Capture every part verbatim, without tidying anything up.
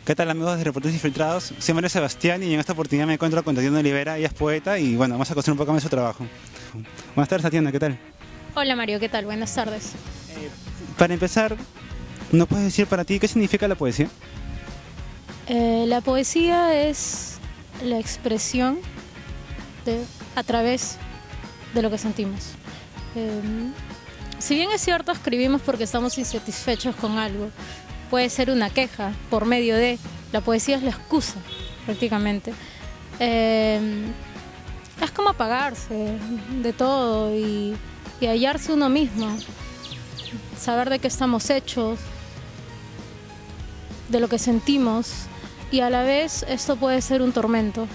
¿Qué tal, amigos de Reporteros Infiltrados? Soy Mario Sebastián y en esta oportunidad me encuentro con Tatiana Olivera. Ella es poeta y bueno, vamos a conocer un poco más de su trabajo. Buenas tardes, Tatiana, ¿qué tal? Hola Mario, ¿qué tal? Buenas tardes. Eh, para empezar, ¿nos puedes decir para ti qué significa la poesía? Eh, la poesía es la expresión de, a través de lo que sentimos. Eh, si bien es cierto, escribimos porque estamos insatisfechos con algo, puede ser una queja por medio de... La poesía es la excusa, prácticamente. Eh, es como apagarse de todo y, y hallarse uno mismo, saber de qué estamos hechos, de lo que sentimos, y a la vez esto puede ser un tormento.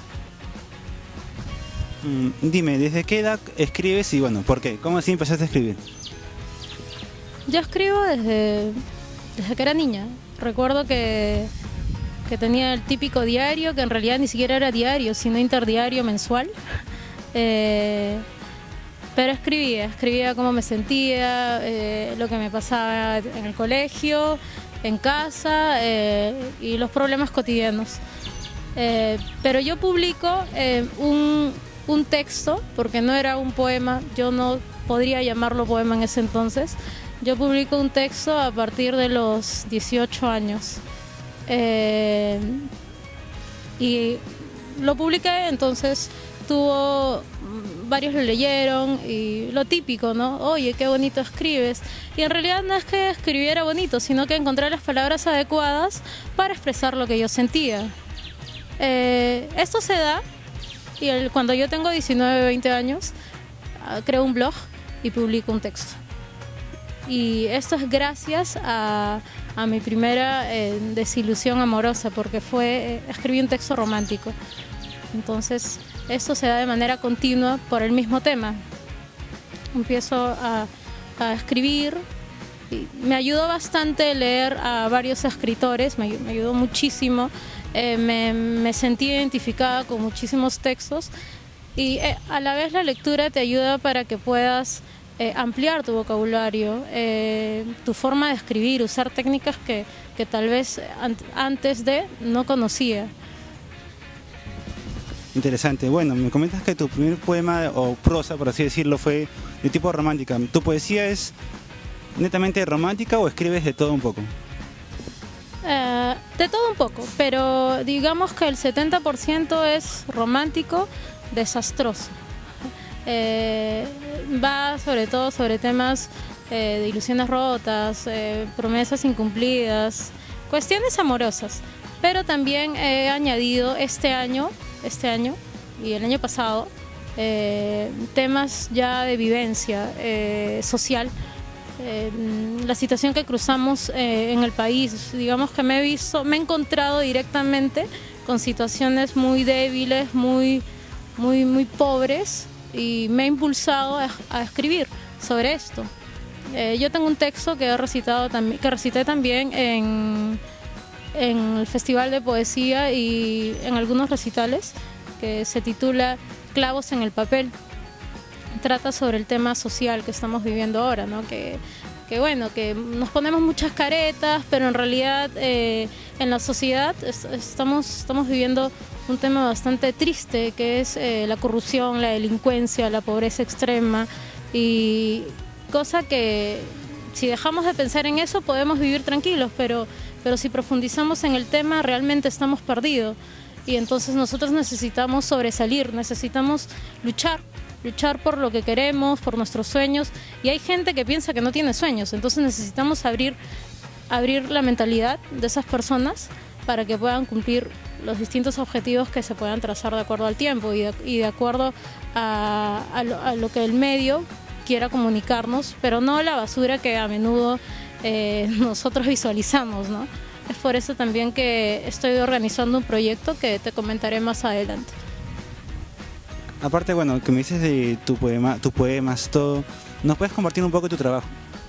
Mm, dime, ¿desde qué edad escribes y bueno, por qué? ¿Cómo así empezaste a escribir? Yo escribo desde, desde que era niña. Recuerdo que, que tenía el típico diario, que en realidad ni siquiera era diario, sino interdiario mensual. Eh, pero escribía, escribía cómo me sentía, eh, lo que me pasaba en el colegio, en casa eh, y los problemas cotidianos. Eh, pero yo publico eh, un, un texto, porque no era un poema, yo no podría llamarlo poema en ese entonces. Yo publico un texto a partir de los dieciocho años. Eh, y lo publiqué, entonces tuvo... varios lo leyeron y lo típico, ¿no? Oye, qué bonito escribes. Y en realidad no es que escribiera bonito, sino que encontré las palabras adecuadas para expresar lo que yo sentía. Eh, esto se da y el, cuando yo tengo diecinueve, veinte años, uh, creo un blog y publico un texto. Y esto es gracias a, a mi primera eh, desilusión amorosa, porque fue, eh, escribí un texto romántico. Entonces, esto se da de manera continua por el mismo tema. Empiezo a, a escribir. Y me ayudó bastante leer a varios escritores, me, me ayudó muchísimo. Eh, me, me sentí identificada con muchísimos textos y eh, a la vez la lectura te ayuda para que puedas eh, ampliar tu vocabulario, eh, tu forma de escribir, usar técnicas que, que tal vez an antes de no conocía. Interesante. Bueno, me comentas que tu primer poema o prosa, por así decirlo, fue de tipo romántica. ¿Tu poesía es netamente romántica o escribes de todo un poco? Eh, de todo un poco, pero digamos que el setenta por ciento es romántico, desastroso. Eh, va sobre todo sobre temas eh, de ilusiones rotas, eh, promesas incumplidas, cuestiones amorosas. Pero también he añadido este año, este año y el año pasado, eh, temas ya de vivencia eh, social. Eh, la situación que cruzamos eh, en el país, digamos que me he visto, me he encontrado directamente con situaciones muy débiles, muy, muy, muy pobres, y me ha impulsado a, a escribir sobre esto. Eh, yo tengo un texto que he recitado también, que recité también en, en el Festival de Poesía y en algunos recitales, que se titula Clavos en el papel. Trata sobre el tema social que estamos viviendo ahora, ¿no? Que, que bueno, que nos ponemos muchas caretas, pero en realidad eh, en la sociedad es, estamos, estamos viviendo un tema bastante triste, que es eh, la corrupción, la delincuencia, la pobreza extrema, y cosa que si dejamos de pensar en eso podemos vivir tranquilos, pero, pero si profundizamos en el tema realmente estamos perdidos, y entonces nosotros necesitamos sobresalir, necesitamos luchar. luchar por lo que queremos, por nuestros sueños, y hay gente que piensa que no tiene sueños, entonces necesitamos abrir, abrir la mentalidad de esas personas para que puedan cumplir los distintos objetivos que se puedan trazar de acuerdo al tiempo y de, y de acuerdo a, a, lo, a lo que el medio quiera comunicarnos, pero no la basura que a menudo eh, nosotros visualizamos, ¿no? Es por eso también que estoy organizando un proyecto que te comentaré más adelante. Aparte, bueno, que me dices de tu poema, tus poemas, todo, ¿nos puedes compartir un poco de tu trabajo?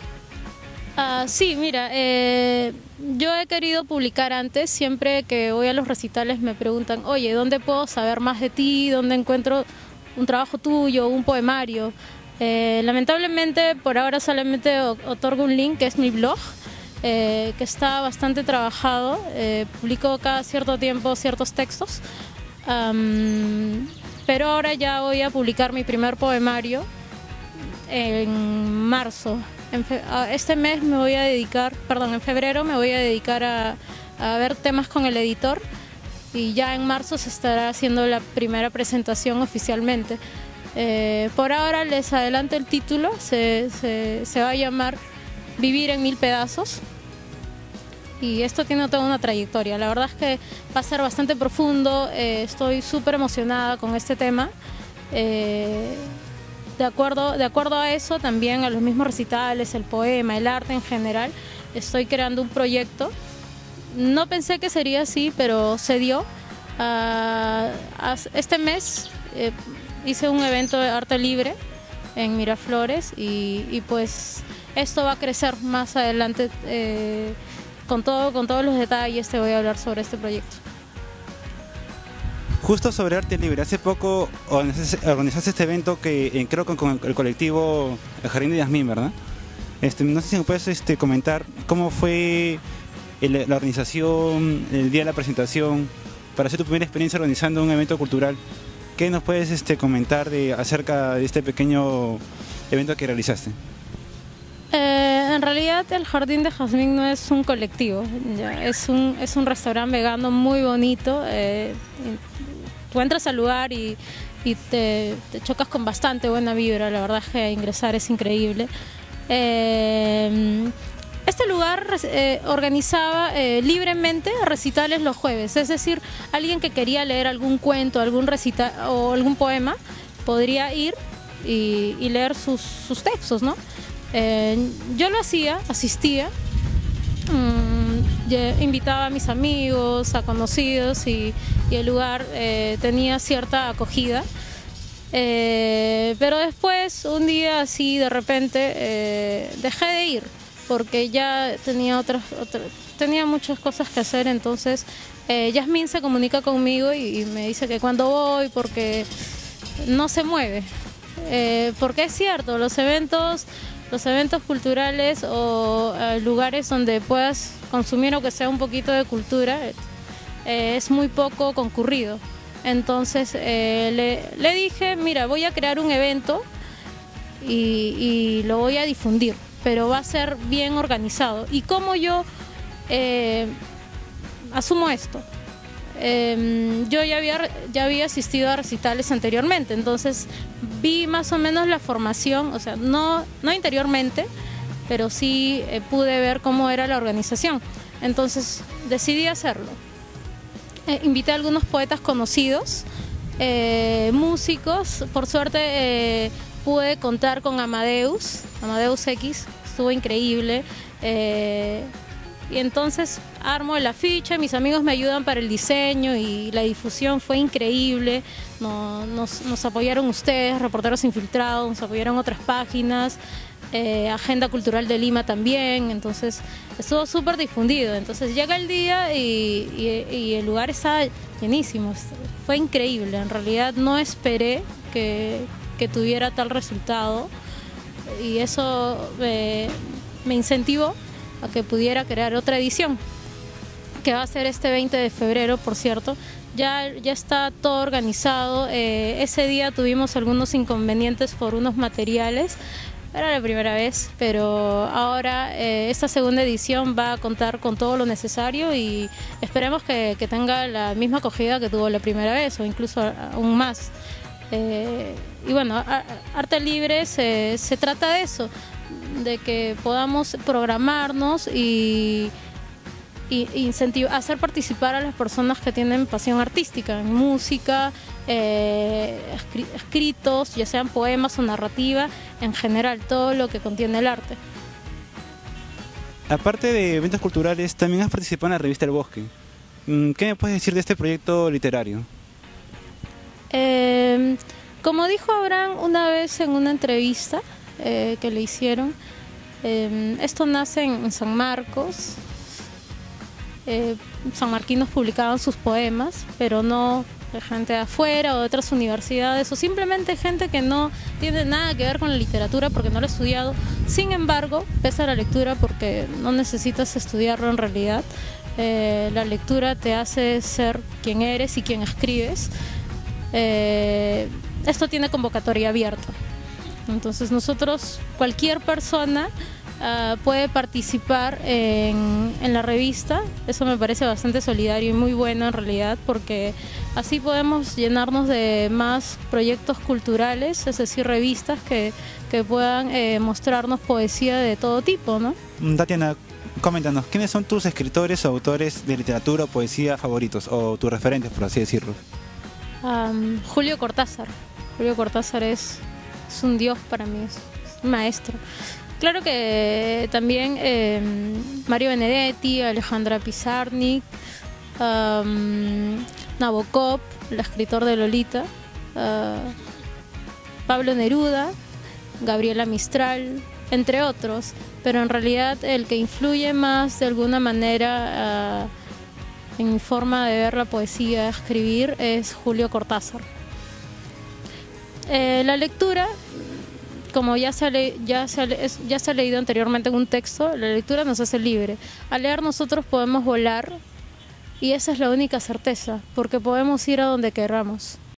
Uh, sí, mira, eh, yo he querido publicar antes, siempre que voy a los recitales me preguntan, oye, ¿dónde puedo saber más de ti? ¿Dónde encuentro un trabajo tuyo, un poemario? Eh, lamentablemente, por ahora solamente otorgo un link, que es mi blog, eh, que está bastante trabajado. Eh, publico cada cierto tiempo ciertos textos, um, pero ahora ya voy a publicar mi primer poemario en marzo. En fe, este mes me voy a dedicar, perdón, en febrero me voy a dedicar a, a ver temas con el editor, y ya en marzo se estará haciendo la primera presentación oficialmente. Eh, por ahora les adelanto el título, se, se, se va a llamar Vivir en mil pedazos, y esto tiene toda una trayectoria. La verdad es que va a ser bastante profundo, eh, estoy súper emocionada con este tema. Eh, de, acuerdo, de acuerdo a eso, también a los mismos recitales, el poema, el arte en general, estoy creando un proyecto. No pensé que sería así, pero se dio. Uh, este mes eh, hice un evento de arte libre en Miraflores, y, y pues esto va a crecer más adelante. Eh, con, todo, con todos los detalles te voy a hablar sobre este proyecto. Justo sobre arte libre, hace poco organizaste este evento que eh, creo que con el colectivo El Jardín de Yasmín, ¿verdad? Este, no sé si me puedes este, comentar cómo fue el, la organización, el día de la presentación, para hacer tu primera experiencia organizando un evento cultural. ¿Qué nos puedes este, comentar de, acerca de este pequeño evento que realizaste? Eh, en realidad el Jardín de Jazmín no es un colectivo, ya, es, un, es un restaurante vegano muy bonito. Eh, tú entras al lugar y, y te, te chocas con bastante buena vibra, la verdad es que ingresar es increíble. Eh, Este lugar eh, organizaba eh, libremente recitales los jueves, es decir, alguien que quería leer algún cuento, algún recital o algún poema, podría ir y, y leer sus, sus textos, ¿no? Eh, yo lo hacía, asistía, mmm, invitaba a mis amigos, a conocidos, y, y el lugar eh, tenía cierta acogida. Eh, pero después, un día así, de repente, eh, dejé de ir, porque ya tenía otras, otras tenía muchas cosas que hacer. Entonces eh, Yasmín se comunica conmigo y, y me dice que cuando voy, porque no se mueve, eh, porque es cierto, los eventos los eventos culturales o eh, lugares donde puedas consumir o que sea un poquito de cultura eh, es muy poco concurrido. Entonces eh, le, le dije, mira, voy a crear un evento y, y lo voy a difundir, pero va a ser bien organizado. ¿Y cómo yo eh, asumo esto? Eh, yo ya había, ya había asistido a recitales anteriormente, entonces vi más o menos la formación, o sea, no, no interiormente, pero sí eh, pude ver cómo era la organización. Entonces decidí hacerlo. Eh, invité a algunos poetas conocidos, eh, músicos, por suerte eh, pude contar con Amadeus, Amadeus X, estuvo increíble, eh, y entonces armo el afiche, mis amigos me ayudan para el diseño y la difusión fue increíble. Nos, nos, nos apoyaron ustedes, Reporteros Infiltrados, nos apoyaron otras páginas, eh, Agenda Cultural de Lima también, entonces estuvo súper difundido. Entonces llega el día y, y, y el lugar está llenísimo, fue increíble. En realidad no esperé que, que tuviera tal resultado, y eso eh, me incentivó a que pudiera crear otra edición, que va a ser este veinte de febrero, por cierto. Ya, ya está todo organizado. Eh, ese día tuvimos algunos inconvenientes por unos materiales, era la primera vez, pero ahora eh, esta segunda edición va a contar con todo lo necesario y esperemos que, que tenga la misma acogida que tuvo la primera vez o incluso aún más. Eh, y bueno, Arte Libre se, se trata de eso, de que podamos programarnos y, y incentivar, hacer participar a las personas que tienen pasión artística, en música, eh, escritos, ya sean poemas o narrativa, en general, todo lo que contiene el arte. Aparte de eventos culturales, también has participado en la revista El Bosque. ¿Qué me puedes decir de este proyecto literario? Eh, como dijo Abraham una vez en una entrevista eh, que le hicieron, eh, esto nace en, en San Marcos. Eh, sanmarquinos publicaban sus poemas, pero no, de gente de afuera o de otras universidades, o simplemente gente que no tiene nada que ver con la literatura porque no lo ha estudiado. Sin embargo, pese a la lectura, porque no necesitas estudiarlo en realidad, eh, la lectura te hace ser quien eres y quien escribes. Eh, esto tiene convocatoria abierta. Entonces nosotros, cualquier persona uh, puede participar en, en la revista. Eso me parece bastante solidario y muy bueno en realidad, porque así podemos llenarnos de más proyectos culturales, es decir, revistas que, que puedan eh, mostrarnos poesía de todo tipo, ¿no? Tatiana, coméntanos, ¿quiénes son tus escritores o autores de literatura o poesía favoritos, o tus referentes, por así decirlo? Um, Julio Cortázar. Julio Cortázar es... es un dios para mí, es un maestro. Claro que también eh, Mario Benedetti, Alejandra Pizarnik, um, Nabokov, el escritor de Lolita, uh, Pablo Neruda, Gabriela Mistral, entre otros, pero en realidad el que influye más de alguna manera uh, en mi forma de ver la poesía, escribir, es Julio Cortázar. Eh, la lectura, como ya se, ha le ya, se ha ya se ha leído anteriormente en un texto, la lectura nos hace libre. Al leer nosotros podemos volar y esa es la única certeza, porque podemos ir a donde queramos.